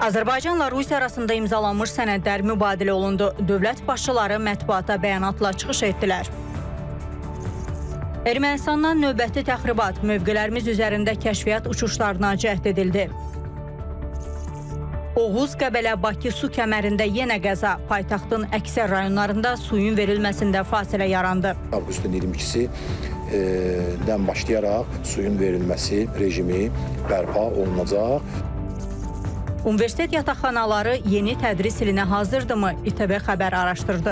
Azərbaycanla Rusiya arasında imzalanmış sənədlər mübadilə olundu. Dövlət başçıları mətbuata bəyanatla çıxış etdilər. Ermənistandan növbəti təxribat, mövqelərimiz üzərində kəşfiyyat uçuşlarına cəhd edildi. Oğuz, Qəbələ, Bakı su kəmərində yenə qəza. Paytaxtın əksər rayonlarında suyun verilməsində fasilə yarandı. Avqustun 22-dən başlayaraq suyun verilməsi rejimi bərpa olunacaq. Universitet yataqxanaları yeni tədris ilinə hazırdırmı? İTV xəbər araşdırdı.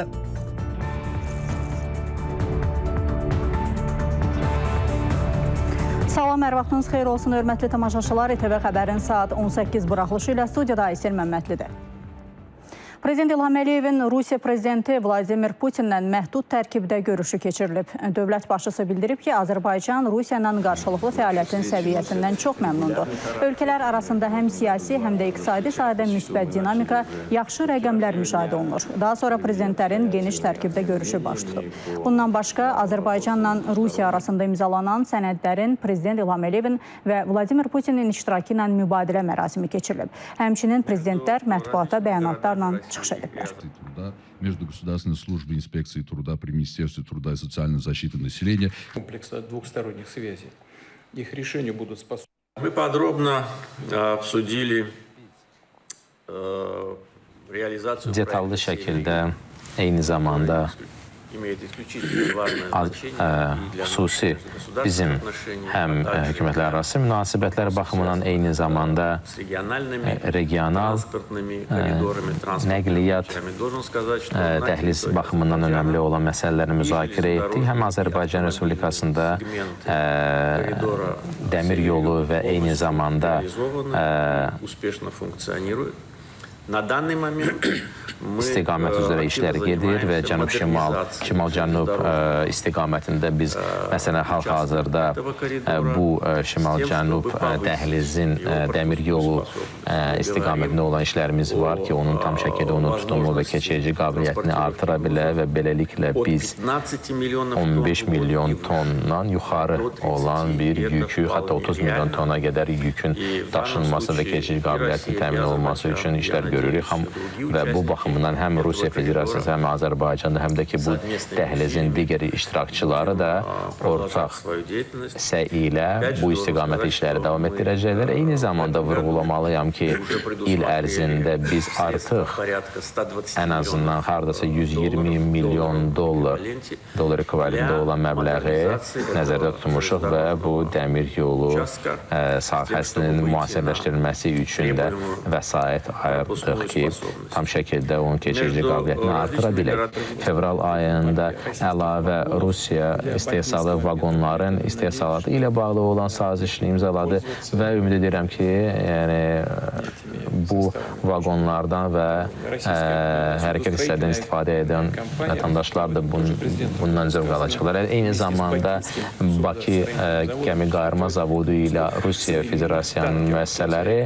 Salam, hər vaxtınız xeyir olsun, hörmətli tamaşaçılar. İTV xəbərin saat 18 buraxılışı ilə studiyada Aysel Məmmədlidir. Prezident İlham Əliyevin Rusiya prezidenti Vladimir Putinlə məhdud tərkibdə görüşü keçirilib. Dövlət başçısı bildirib ki, Azərbaycan Rusiya ilə qarşılıqlı fəaliyyətin səviyyəsindən çox məmnundur. Ölkələr arasında həm siyasi, həm də iqtisadi sahədə müsbət dinamika, yaxşı rəqəmlər müşahidə olunur. Daha sonra prezidentlərin geniş tərkibdə görüşü baş tutub. Bundan başqa, Azərbaycanla Rusiya arasında imzalanan sənədlərin Prezident İlham Əliyevin və Vladimir Putinin iştirakı ilə mübadilə mərasimi keçirilib. Həmçinin prezidentlər mətbuata bəyanatlarla çıxış ediblər. Между государственной службой инспекции труда при Министерстве труда и социальной защиты населения. Комплекса двухсторонних связей. Их решению будут способны. Мы подробно обсудили реализацию. Detallı şəkildə eyni zamanda xüsusi bizim həm hökumətlər arası münasibətlər baxımından eyni zamanda regional nəqliyyat dəhliz baxımından önəmli olan məsələləri müzakirə etdik. Həm Azərbaycan Respublikasında dəmir yolu və eyni zamanda istiqamət üzrə işlər gedir və cənub-şimal, şimal-cənub istiqamətində biz məsələn hal-hazırda bu şimal-cənub dəhlizin dəmir yolu istiqamətində olan işlərimiz var ki, onun tam şəkildə onun tutumlu və keçirici qabiliyyətini artıra bilər və beləliklə biz 15 milyon tondan yuxarı olan bir yükü, hətta 30 milyon tona qədər yükün daşınması və keçirici qabiliyyətinin təmin olunması üçün işlər görürük və bu baxımdan həm Rusiya Federasiyası, həm Azərbaycanda, həm də ki, bu dəhlizin digər iştirakçıları da ortaq səy ilə bu istiqamət işləri davam etdirəcəklər. Eyni zamanda vurğulamalıyam ki, il ərzində biz artıq ən azından haradasa 120 milyon dollar ekvivalentində olan məbləği nəzərdə tutmuşuq və bu dəmir yolu sahəsinin müasirləşdirilməsi üçün də vəsait ayırdıq ki, tam şəkildə onun keçirici qabiliyyətini artıra bilər. Fevral ayında əlavə Rusiya istehsalı vaqonların istehsalatı ilə bağlı olan sazişini imzaladı və ümid edirəm ki, bu vaqonlardan və hərəkət hissədən istifadə edən vətəndaşlar da bundan zövq alacaqlar. Eyni zamanda Bakı gəmi qayırma zavodu ilə Rusiya Federasiyasının müəssisələri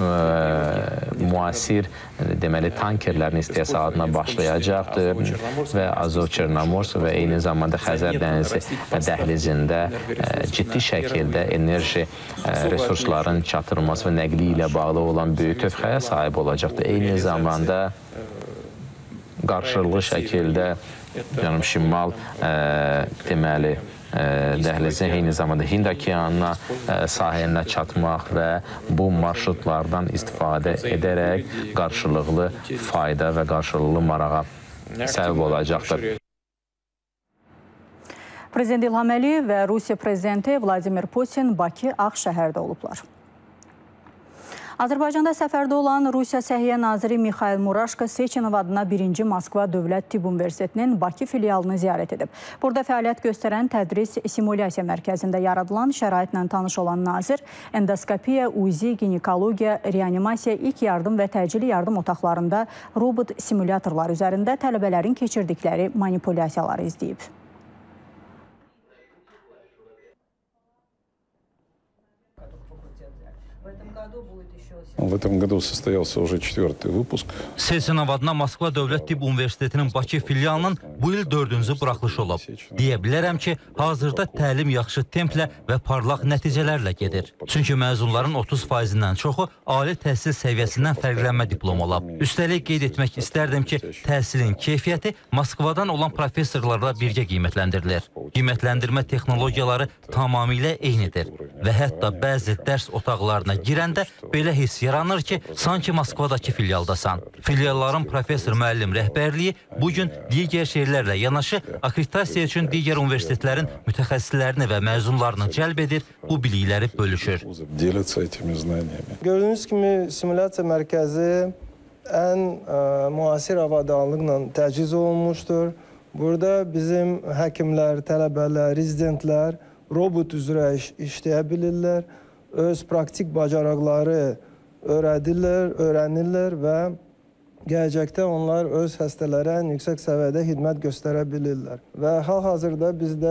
müasir deməli tankerlərin istehsalatına başlayacaqdır və Azov-Çernomorsk və eyni zamanda Xəzər dənizi dəhlizində ciddi şəkildə enerji resursların çatdırılması və nəqli ilə bağlı olan böyük tövxəyə sahib olacaqdır. Eyni zamanda qarşılıqlı şəkildə cənub-şimal deməli dəhlizin eyni zamanda Hind okeanına sahilinə çatmaq və bu marşrutlardan istifadə edərək qarşılıqlı fayda və qarşılıqlı marağa səbəb olacaqdır. Prezident İlham Əliyev və Rusiya prezidenti Vladimir Putin Bakı Ağşəhərdə olublar. Azərbaycanda səfərdə olan Rusiya Səhiyyə Naziri Mikhail Muraşko Seçenov adına 1-ci Moskva Dövlət Tibb Universitetinin Bakı filialını ziyarət edib. Burada fəaliyyət göstərən tədris simulyasiya mərkəzində yaradılan şəraitlə tanış olan nazir, endoskopiya, uzi, ginekologiya, reanimasiya, ilk yardım və təcili yardım otaqlarında robot simulyatorlar üzərində tələbələrin keçirdikləri manipulyasiyaları izləyib. В этом году будет еще В этом году состоялся уже 4-й выпуск. Selsinov adına Moskva Dövlət Tibb Universitetinin Bakı filialının bu il 4-cü buraxılışı olub. Deyə bilərəm ki, hazırda təlim yaxşı templə və parlaq nəticələrlə gedir. Çünki məzunların 30%-dən çoxu ali təhsil səviyyəsindən fərqlənmə diplomu alıb. Üstəlik qeyd etmək istərdim ki, təhsilin keyfiyyəti Moskvadan olan professorlarla birgə qiymətləndirilir. Qiymətləndirmə texnologiyaları tamamilə eynidir və hətta bəzi dərs otaqlarına girəndə belə hiss yaranır ki, sanki Moskvadakı filialdasan. Filialların professor-müəllim rəhbərliyi bugün digər şəhərlərlə yanaşı akkreditasiya üçün digər universitetlərin mütəxəssislərini və məzunlarını cəlb edir, bu bilikləri bölüşür. Gördüyünüz kimi simulyasiya mərkəzi ən müasir avadanlıqla təchiz olunmuşdur. Burada bizim həkimlər, tələbələr, rezidentlər robot üzrə işləyə bilirlər, öz praktik bacarıqları öyrənirlər və gələcəkdə onlar öz xəstələrə yüksək səviyyədə xidmət göstərə bilirlər. Və hal-hazırda bizdə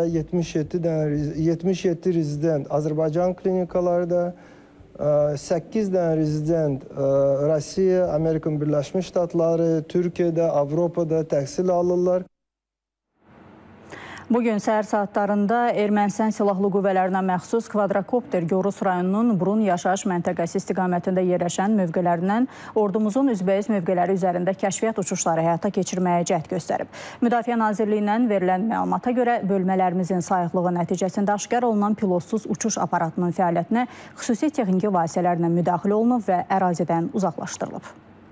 77 rezident Azərbaycan klinikalarda, 8 dənə rezident Rusiya, Amerika Birləşmiş Ştatları, Türkiyədə, Avropada təhsil alırlar. Bugün səhər saatlarında Ermənistan Silahlı Qüvvələrinə məxsus kvadrokopter Gorus rayonunun Brun yaşayış məntəqəsi istiqamətində yerləşən mövqələrindən ordumuzun üzbəyiz mövqələri üzərində kəşfiyyat uçuşları həyata keçirməyə cəhd göstərib. Müdafiə Nazirliyindən verilən məlumata görə bölmələrimizin sayıqlığı nəticəsində aşkar olunan pilotsuz uçuş aparatının fəaliyyətinə xüsusi texniki vasitələrlə müdaxilə olunub və ərazidən uzaqlaşdırılıb.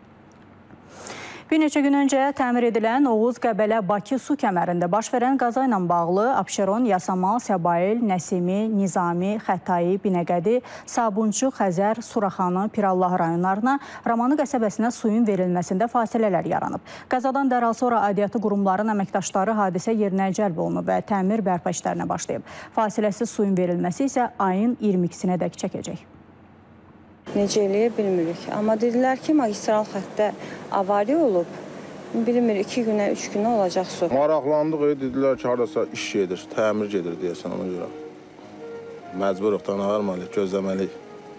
Bir neçə gün öncə təmir edilən Oğuz-Qəbələ-Bakı su kəmərində baş verən qaza ilə bağlı Abşeron, Yasamal, Səbail, Nəsimi, Nizami, Xətai, Binəqədi, Sabunçu, Xəzər, Suraxanı, Pirallah rayonlarına, Ramanı qəsəbəsinə suyun verilməsində fasilələr yaranıb. Qazadan dərhal sonra aidiyyatı qurumların əməkdaşları hadisə yerinə cəlb olunub və təmir bərpa işlərinə başlayıb. Fasiləsiz suyun verilməsi isə ayın 22-sinədək çəkəcək. Necə eləyə bilmirik. Amma dedilər ki, magistral xəttdə avariya olub. Bilmir, 2 günə, 3 günə olacaq su. Maraqlandıq, dedilər ki, haradasa iş gedir, təmir gedir deyəsən ona görə. Məcburuq, tanıqarmalıyıq, gözləməliyik.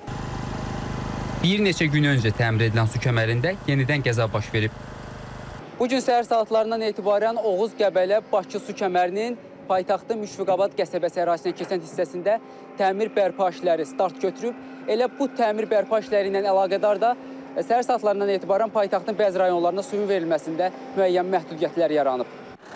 Bir neçə gün öncə təmir edilən su kəmərində yenidən qəza baş verib. Bugün səhər saatlarından etibarən Oğuz-Qəbələ-Bakı su kəmərinin paytaxtın Müşfiqabad qəsəbəsi ərazisinə keçən hissəsində təmir bərpa işləri start götürüb. Elə bu təmir bərpa işləri ilə əlaqədar da səhər saatlarından etibarən paytaxtın bəzi rayonlarına suyun verilməsində müəyyən məhdudiyyətlər yaranıb.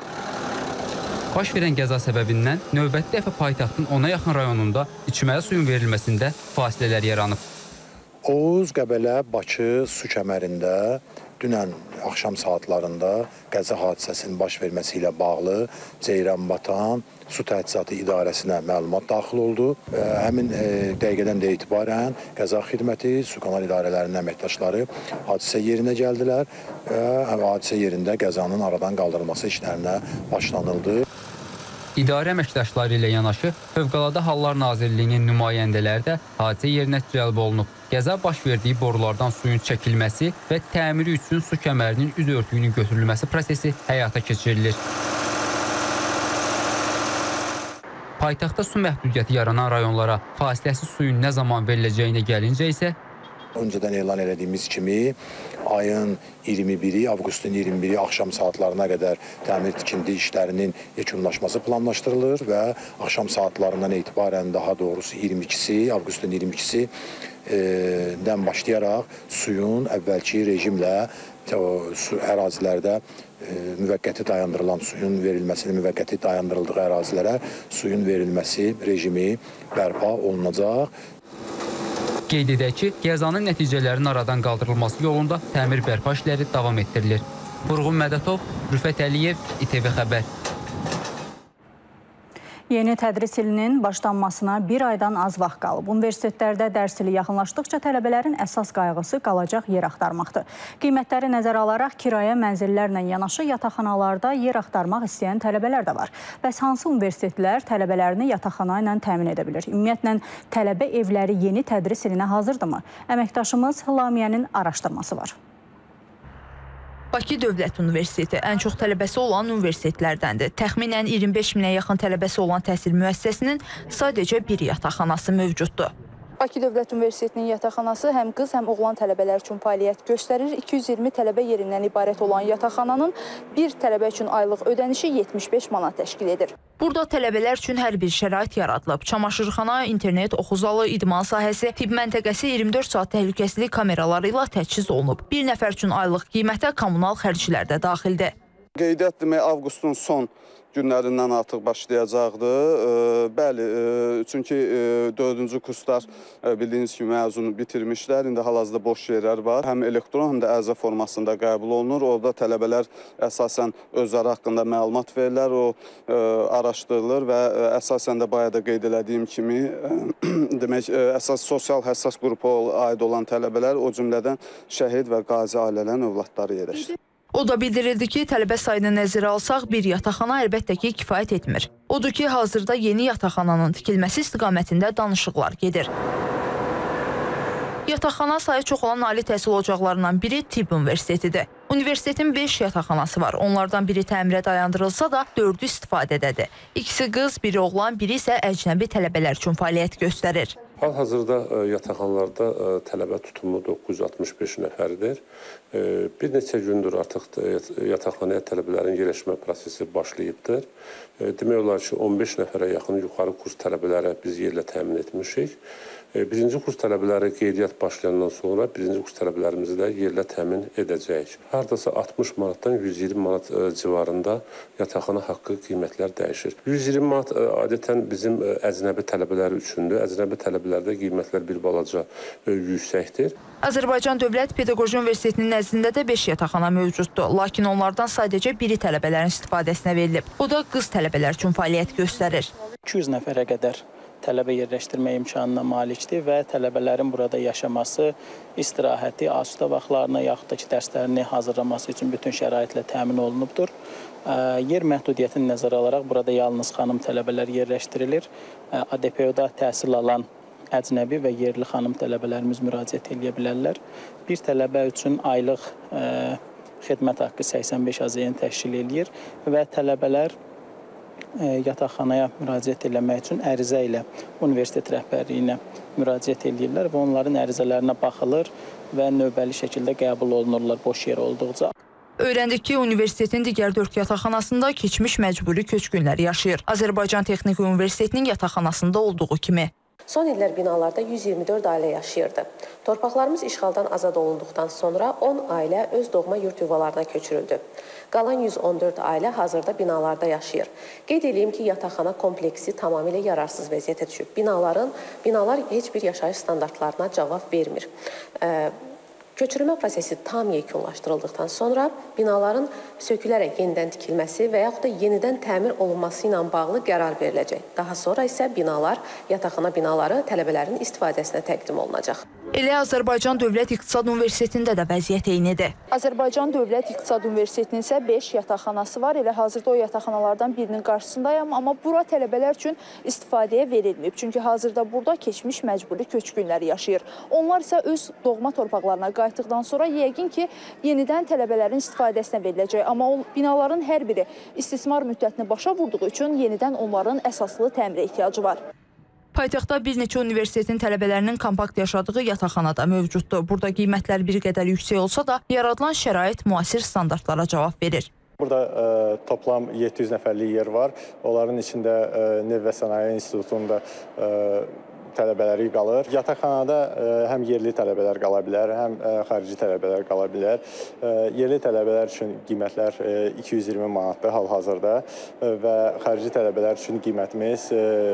Baş verən qəza səbəbindən növbəti dəfə paytaxtın 10-a yaxın rayonunda içməli suyun verilməsində fasilələr yaranıb. Oğuz-Qəbələ-Bakı su kəmərində dünən axşam saatlarında qəza hadisəsinin baş verməsi ilə bağlı Ceyranbatan Su Təchizatı İdarəsinə məlumat daxil oldu. Həmin dəqiqədən də etibarən qəza xidməti, su kanal idarələrinin əməkdaşları hadisə yerinə gəldilər və hadisə yerində qəzanın aradan qaldırılması işlərinə başlanıldı. İdarə əməkdaşları ilə yanaşı Fövqəladə Hallar Nazirliyinin nümayəndələri də hadisə yerinə cəlb olunub. Qəza baş verdiyi borulardan suyun çəkilməsi və təmiri üçün su kəmərinin üz örtüyünün götürülməsi prosesi həyata keçirilir. Paytaxtda su məhdudiyyəti yaranan rayonlara fasiləsiz suyun nə zaman veriləcəyinə gəlincə isə öncədən elan elədiyimiz kimi ayın 21-i, avqustun 21-i axşam saatlarına qədər təmir tikinti işlərinin yekunlaşması planlaşdırılır və axşam saatlarından etibarən daha doğrusu 22-si, avqustun 22-si dən başlayaraq suyun əvvəlki rejimlə su ərazilərdə müvəqqəti dayandırılan suyun verilməsinin müvəqqəti dayandırıldığı ərazilərə suyun verilməsi rejimi bərpa olunacaq. Qeyd edək ki, qəzanın nəticələrinin aradan qaldırılması yolunda təmir bərpa işləri davam etdirilir. Vurğun Mədətov, Rüfət Əliyev, İTV Xəbər. Yeni tədris ilinin başlanmasına bir aydan az vaxt qalıb. Universitetlərdə dərs ili yaxınlaşdıqca tələbələrin əsas qayğısı qalacaq yer axtarmaqdır. Qiymətləri nəzərə alaraq kirayə mənzillərlə yanaşı yataqxanalarda yer axtarmaq istəyən tələbələr də var. Bəs hansı universitetlər tələbələrini yataqxana ilə təmin edə bilir? Ümumiyyətlə, tələbə evləri yeni tədris ilinə hazırdırmı? Əməkdaşımız Lamiyənin araşdırması var. Bakı Dövlət Universiteti ən çox tələbəsi olan universitetlərdəndir. Təxminən 25 minə yaxın tələbəsi olan təhsil müəssisəsinin sadəcə bir yataqxanası mövcuddur. Bakı Dövlət Universitetinin yataqxanası həm qız, həm oğlan tələbələr üçün fəaliyyət göstərir. 220 tələbə yerindən ibarət olan yataqxananın bir tələbə üçün aylıq ödənişi 75 manat təşkil edir. Burada tələbələr üçün hər bir şərait yaradılıb. Çamaşırxana, internet, oxu zalı, idman sahəsi, tibb məntəqəsi 24 saat təhlükəsizlik kameraları ilə təchiz olunub. Bir nəfər üçün aylıq qiymətə kommunal xərclər də daxildir. Qeydiyyat demək avqustun son günlərindən artıq başlayacaqdı. Bəli, çünki 4-cü kurslar bildiyiniz kimi məzun bitirmişlər. İndi hal-hazırda boş yerlər var. Həm elektron, həm də ərizə formasında qəbul olunur. Orada tələbələr əsasən özləri haqqında məlumat verirlər, o araşdırılır və əsasən də bayaq da qeyd elədiyim kimi demək, əsas sosial həssas qrupa aid olan tələbələr, o cümlədən şəhid və qazi ailələrin övladları yerləşir. O da bildirildi ki, tələbə sayını nəzərə alsaq bir yataqxana əlbəttə ki, kifayət etmir. Odur ki, hazırda yeni yataqxananın tikilməsi istiqamətində danışıqlar gedir. Yataqxana sayı çox olan ali təhsil ocaqlarından biri Tibb Universitetidir. Universitetin 5 yataqxanası var. Onlardan biri təmirə dayandırılsa da 4-ü istifadədədir. İkisi qız, biri oğlan, biri isə əcnəbi tələbələr üçün fəaliyyət göstərir. Hal-hazırda yataqxanalarda tələbə tutumu 965 nəfərdir. Bir neçə gündür artıq yataqxanaya tələbələrin yerləşmə prosesi başlayıbdır. Demək olar ki, 15 nəfərə yaxın yuxarı kurs tələbələrə biz yerlə təmin etmişik. Birinci kurs tələbələri qeydiyyat başlayandan sonra birinci kurs tələbələrimizi də yerlə təmin edəcəyik. Hardasa 60 manatdan 120 manat civarında yataqxana haqqı qiymətlər dəyişir. 120 manat adətən bizim əcnəbi tələbələri üçündür. Əcnəbi tələbələrdə qiymətlər bir balaca yüksəkdir. Azərbaycan Dövlət Pedaqoji Universitetinin nəzdində də 5 yataqxana mövcuddur. Lakin onlardan sadəcə biri tələbələrin istifadəsinə verilib. O da qız tələbələr üçün fəaliyyət göstərir. 200 nəfərə qədər tələbə yerləşdirmə imkanına malikdir və tələbələrin burada yaşaması, istirahəti, asudə vaxtlarına yaxud da ki, dərslərini hazırlaması üçün bütün şəraitlə təmin olunubdur. Yer məhdudiyyətini nəzərə alaraq burada yalnız xanım tələbələr yerləşdirilir. ADP-da təhsil alan əcnəbi və yerli xanım tələbələrimiz müraciət edə bilərlər. Bir tələbə üçün aylıq xidmət haqqı 85 AZN təşkil edir və tələbələr yataqxanaya müraciət eləmək üçün ərizə ilə universitet rəhbərliyinə müraciət edirlər və onların ərizələrinə baxılır və növbəli şəkildə qəbul olunurlar boş yer olduqca. Öyrəndik ki, universitetin digər 4 yataqxanasında keçmiş məcburi köçkünlər yaşayır. Azərbaycan Texniki Universitetinin yataqxanasında olduğu kimi. Son illər binalarda 124 ailə yaşayırdı. Torpaqlarımız işğaldan azad olunduqdan sonra 10 ailə öz doğma yurt yuvalarına köçürüldü. Qalan 114 ailə hazırda binalarda yaşayır. Qeyd edeyim ki, yataqxana kompleksi tamamilə yararsız vəziyyətə düşüb. Binalar heç bir yaşayış standartlarına cavab vermir. Köçürülmə prosesi tam yekunlaşdırıldıqdan sonra binaların sökülərək yenidən tikilməsi və yaxud da yenidən təmir olunması ilə bağlı qərar veriləcək. Daha sonra isə yataqxana binaları tələbələrin istifadəsinə təqdim olunacaq. Elə Azərbaycan Dövlət İqtisad Universitetində də vəziyyət eynidir. Azərbaycan Dövlət İqtisad Universitetinin isə 5 yataqxanası var. Elə hazırda o yataqxanalardan birinin qarşısındayım, amma bura tələbələr üçün istifadəyə verilməyib. Çünki hazırda burada keçmiş məcburi köçkünlər yaşayır. Onlar isə öz doğma torpaqlarına qayıtdıqdan sonra yəqin ki, yenidən tələbələrin istifadəsinə veriləcək. Amma o binaların hər biri istismar müddətini başa vurduğu üçün yenidən onların əsaslı təmirə ehtiyacı var. Paytaxtda bir neçə universitetin tələbələrinin kompakt yaşadığı yataqxanada mövcuddur. Burada qiymətlər bir qədər yüksək olsa da, yaradılan şərait müasir standartlara cavab verir. Burada toplam 700 nəfərlik yer var. Onların içində Neft və Sənaye İnstitutunda tələbələri qalır. Yataqxanada həm yerli tələbələr qala bilər, həm xarici tələbələr qala bilər. Yerli tələbələr üçün qiymətlər 220 manatdır hal-hazırda və xarici tələbələr üçün qiymətimiz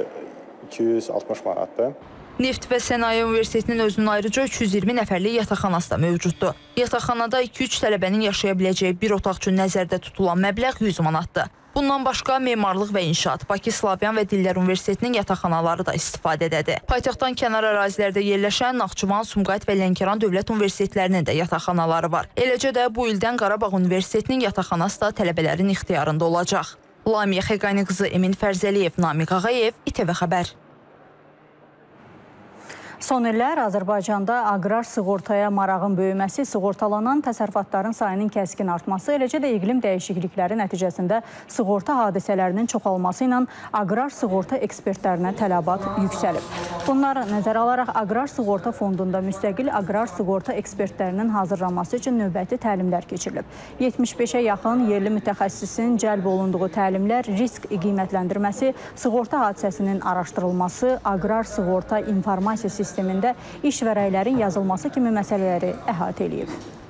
260 manatdır. Neft və Sənaye Universitetinin özünün ayrıca 320 nəfərlik yataqxanası da mövcuddur. Yataqxanada 2-3 tələbənin yaşaya biləcəyi bir otaq üçün nəzərdə tutulan məbləğ 100 manatdır. Bundan başqa Memarlıq və İnşaat, Bakı Slavyan və Dillər Universitetinin yataqxanaları da istifadədədir. Paytaxtdan kənar ərazilərdə yerləşən Naxçıvan, Sumqayıt və Lənkəran Dövlət Universitetlərinin də yataqxanaları var. Eləcə də bu ildən Qarabağ Universitetinin yataqxanası da tələbələrin ixtiyarında olacaq. Lamiyə Xəqani qızı Emin Fərzəliyev, Namiq Ağayev, İTV Xəbər. Son illər Azərbaycanda aqrar sığortaya marağın böyüməsi, sığortalanan təsərrüfatların sayının kəskin artması, eləcə də iqlim dəyişiklikləri nəticəsində sığorta hadisələrinin çoxalması ilə aqrar sığorta ekspertlərinə tələbat yüksəlib. Bunları nəzərə alaraq Aqrar Sığorta Fondunda müstəqil aqrar sığorta ekspertlərinin hazırlanması üçün növbəti təlimlər keçirilib. 75-ə yaxın yerli mütəxəssisin cəlb olunduğu təlimlər risk qiymətləndirməsi, sığorta hadisəsinin araşdırılması, aqrar sığorta informasiya sistemində iş vərəqlərin yazılması kimi məsələləri əhatə edib.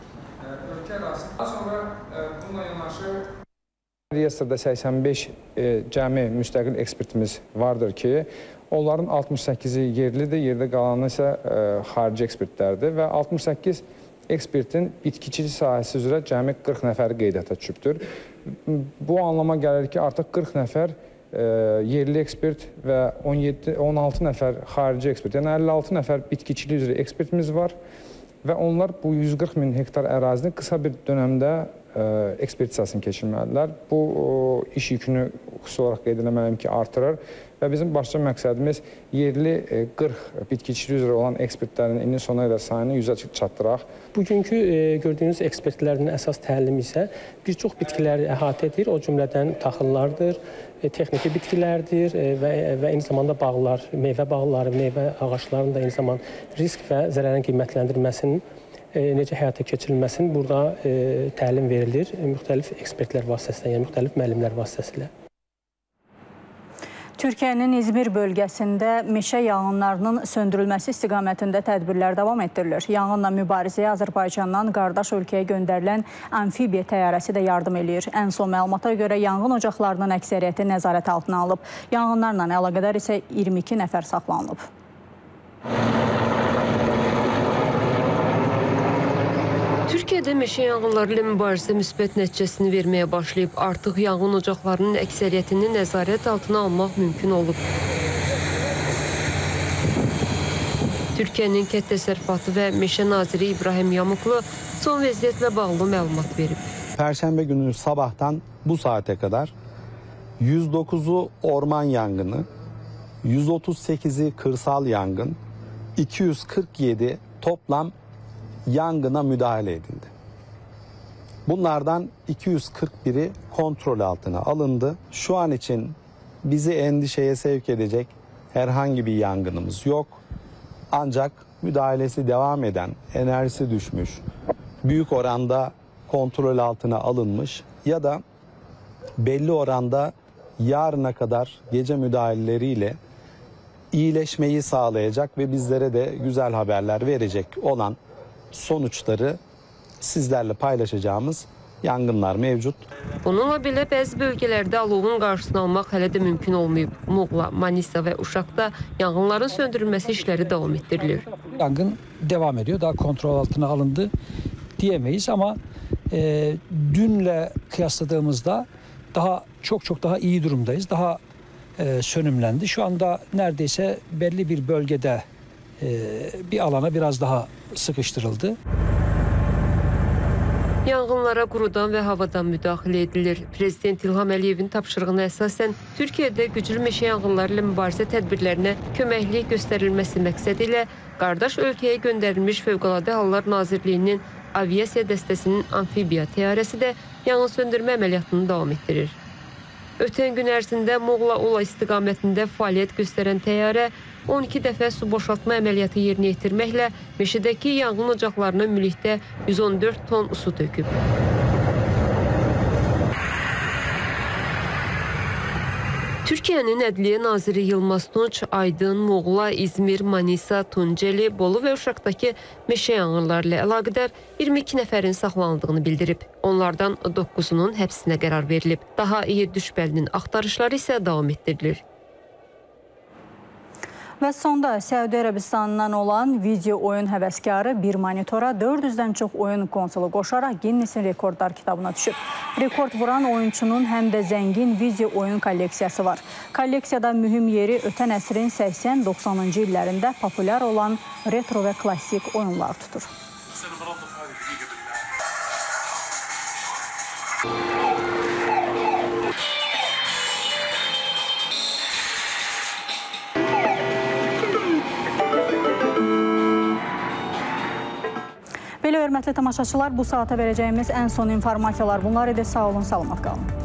Reyestrdə 85 cəmi müstəqil ekspertimiz vardır ki, onların 68-i yerlidir, yerdə qalanı isə xarici ekspertlərdir və 68 ekspertin bitkiçilik sahəsi üzrə cəmi 40 nəfəri qeydiyyata düşübdür. Bu anlama gəlir ki, artıq 40 nəfər yerli ekspert və 16 nəfər xarici ekspert, yəni 56 nəfər bitkiçilik üzrə ekspertimiz var və onlar bu 140 min hektar ərazini qısa bir dönəmdə ekspertizasını keçirməlidirlər. Bu iş yükünü xüsusi olaraq qeyd etməliyim ki, artırır və bizim başlıca məqsədimiz yerli 40 bitkiçilik üzrə olan ekspertlərin ilin sonuna qədər sayını 100-ə çatdıraq. Bugünkü gördüyünüz ekspertlərin əsas təlimi isə bir çox bitkiləri əhatə edir, o cümlədən taxıllardır, texniki bitkilərdir və eyni zamanda bağlar, meyvə bağları, meyvə ağaclarının da eyni zamanda risk və zərərin qiymətləndirilməsinin necə həyata keçirilməsinin burada təlim verilir müxtəlif ekspertlər vasitəsilə, yəni müxtəlif müəllimlər vasitəsilə. Türkiyənin İzmir bölgəsində meşə yanğınlarının söndürülməsi istiqamətində tədbirlər davam etdirilir. Yanğınla mübarizəyə Azərbaycandan qardaş ölkəyə göndərilən amfibiya təyyarəsi də yardım eləyir. Ən son məlumata görə yanğın ocaqlarının əksəriyyəti nəzarət altına alınıb. Yanğınlarla əlaqədar isə 22 nəfər saxlanılıb. Türkiyədə meşə yanğınları ilə mübarizə müsbət nəticəsini verməyə başlayıb. Artıq yanğın ocaqlarının əksəriyyətini nəzarət altına almaq mümkün olub. Türkiyənin Kənd Təsərrüfatı və Meşə naziri İbrahim Yamuklu son vəziyyətlə bağlı məlumat verib. Perşembe günü sabahtan bu saate kadar 109'u orman yangını, 138'i kırsal yangın, 247 toplam yangına müdahale edildi. Bunlardan 241'i kontrol altına alındı. Şu an için bizi endişeye sevk edecek herhangi bir yangınımız yok. Ancak müdahalesi devam eden, enerjisi düşmüş, büyük oranda kontrol altına alınmış ya da belli oranda yarına kadar gece müdahaleleriyle iyileşmeyi sağlayacak ve bizlere de güzel haberler verecek olan sonuçları sizlerle paylaşacağımız yangınlar mevcut. Bununla belə bəzi bölgələrdə alovun qarşısını almaq hələ də mümkün olmayıb. Muğla, Manisa və Uşaqda yanğınların söndürülməsi işləri davam ettirilir. Yangın devam ediyor. Daha kontrol altına alındı diyemeyiz ama dünle kıyasladığımızda çok daha iyi durumdayız. Daha sönümlendi. Şu anda neredeyse belli bir bölgede bir alana biraz daha sıkıştırıldı. Yanğınlara qurudan və havadan müdaxilə edilir. Prezident İlham Əliyevin tapşırığına əsasən Türkiyədə güclü meşə yanğınları ilə mübarizə tədbirlərinə köməklik göstərilməsi məqsədi ilə qardaş ölkəyə göndərilmiş Fövqəladə Hallar Nazirliyinin aviasiya dəstəsinin amfibiya təyyarəsi də yanğın söndürmə əməliyyatını davam etdirir. Ötən gün ərzində Muğla-Ula istiqamətində fəaliyyət göstərən təyyarə 12 dəfə su boşaltma əməliyyatı yerinə yetirməklə meşədəki yanğın ocaqlarına ümumilikdə 114 ton su töküb. Türkiyənin Ədliyyə naziri Yılmaz Tunç, Aydın, Muğla, İzmir, Manisa, Tunceli, Bolu və Uşaqdakı meşə yanğınları ilə əlaqədar 22 nəfərin saxlanıldığını bildirib. Onlardan 9'unun həbsinə qərar verilib. Daha 7 şübhəlinin axtarışları isə davam etdirilir. Və sonda Səudi Ərəbistanından olan video oyun həvəskarı bir monitora 400-dən çox oyun konsolu qoşaraq Ginnesin rekordlar kitabına düşüb. Rekord vuran oyunçunun həm də zəngin video oyun kolleksiyası var. Kolleksiyada mühüm yeri ötən əsrin 80-90-cı illərində populyar olan retro və klassik oyunlar tutur. Hörmətli tamaşaçılar, bu saata verəcəyimiz ən son informasiyalar bunlar idi. Sağ olun, salamat qalın.